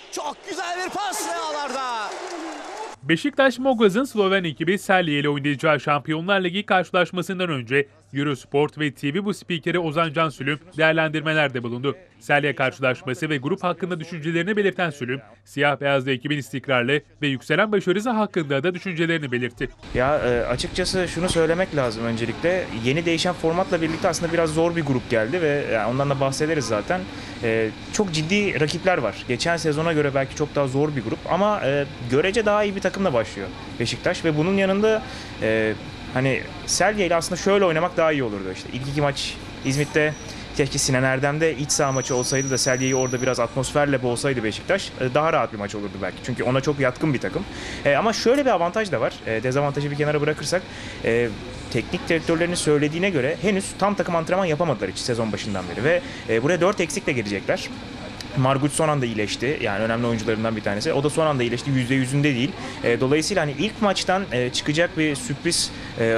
Çok güzel bir pas ve ağlarda. Beşiktaş Mogaz'ın Sloven ekibi Celje ile oynayacağı Şampiyonlar Ligi karşılaşmasından önce Eurosport ve TV spikeri Ozan Cansülüm değerlendirmelerde bulundu. Celje karşılaşması ve grup hakkında düşüncelerini belirten Sülüm, siyah beyazlı ekibin istikrarlı ve yükselen başarısı hakkında da düşüncelerini belirtti. Açıkçası şunu söylemek lazım öncelikle. Yeni değişen formatla birlikte aslında biraz zor bir grup geldi ve ondan da bahsederiz zaten. Çok ciddi rakipler var. Geçen sezona göre belki çok daha zor bir grup ama görece daha iyi bir takımla başlıyor Beşiktaş ve bunun yanında hani Celje ile aslında şöyle oynamak daha iyi olurdu. İşte ilk iki maç İzmit'te keşke Sinan Erdem'de iç saha maçı olsaydı da Celje'yi orada biraz atmosferle boğsaydı Beşiktaş daha rahat bir maç olurdu belki. Çünkü ona çok yatkın bir takım. Ama şöyle bir avantaj da var. Dezavantajı bir kenara bırakırsak teknik direktörlerinin söylediğine göre henüz tam takım antrenman yapamadılar hiç sezon başından beri ve buraya 4 eksikle gelecekler. Margut son anda iyileşti. Yani önemli oyuncularından bir tanesi. O da son anda iyileşti. %100'ünde değil. Dolayısıyla hani ilk maçtan çıkacak bir sürpriz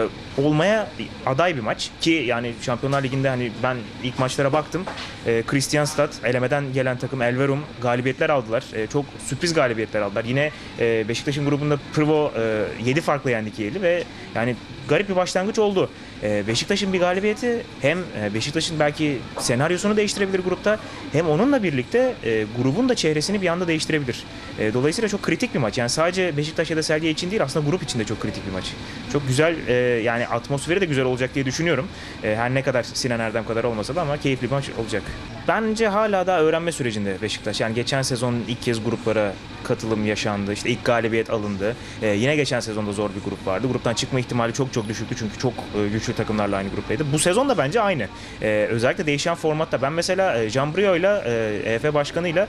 olmaya aday bir maç. Ki yani Şampiyonlar Ligi'nde hani ben ilk maçlara baktım. Kristianstad, elemeden gelen takım Elverum galibiyetler aldılar. Çok sürpriz galibiyetler aldılar. Yine Beşiktaş'ın grubunda Prvo 7 farklı yendi Kiel'i ve yani garip bir başlangıç oldu. Beşiktaş'ın bir galibiyeti hem Beşiktaş'ın belki senaryosunu değiştirebilir grupta hem onunla birlikte grubun da çehresini bir anda değiştirebilir. Dolayısıyla çok kritik bir maç. Yani sadece Beşiktaş ya da Celje için değil aslında grup için de çok kritik bir maç. Çok güzel yani atmosferi de güzel olacak diye düşünüyorum. Her ne kadar Sinan Erdem kadar olmasa da ama keyifli bir maç olacak. Bence hala daha öğrenme sürecinde Beşiktaş. Yani geçen sezon ilk kez gruplara katılım yaşandı. İşte ilk galibiyet alındı. Yine geçen sezonda zor bir grup vardı. Gruptan çıkma ihtimali çok düşüktü çünkü çok güçlü takımlarla aynı gruptaydı. Bu sezon da bence aynı. Özellikle değişen formatta. Ben mesela Jambrio EF Başkanı'yla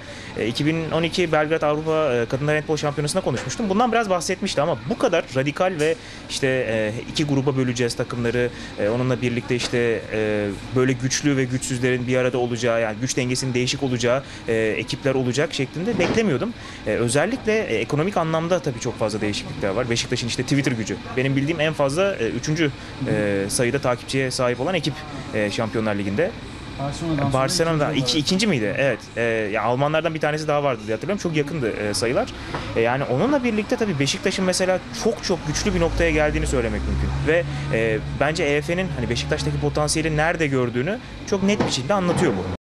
2012 Belgrad Avrupa Kadınlar Handbol Şampiyonası'nda konuşmuştum. Bundan biraz bahsetmişti ama bu kadar radikal ve işte iki gruba böleceğiz takımları. Onunla birlikte işte böyle güçlü ve güçsüzlerin bir arada olacağı yani güç dengesinin değişik olacağı ekipler olacak şeklinde beklemiyordum. Özellikle ekonomik anlamda tabii çok fazla değişiklikler var. Beşiktaş'ın işte Twitter gücü. Benim bildiğim en fazla 3. sayıda takipçiye sahip olan ekip Şampiyonlar Ligi'nde. Barcelona'da ikinci miydi? Evet. Ya Almanlardan bir tanesi daha vardı diye hatırlıyorum. Çok yakındı sayılar. Yani onunla birlikte tabii Beşiktaş'ın mesela çok güçlü bir noktaya geldiğini söylemek mümkün. Ve bence EF'nin hani Beşiktaş'taki potansiyeli nerede gördüğünü çok net bir şekilde anlatıyor bu.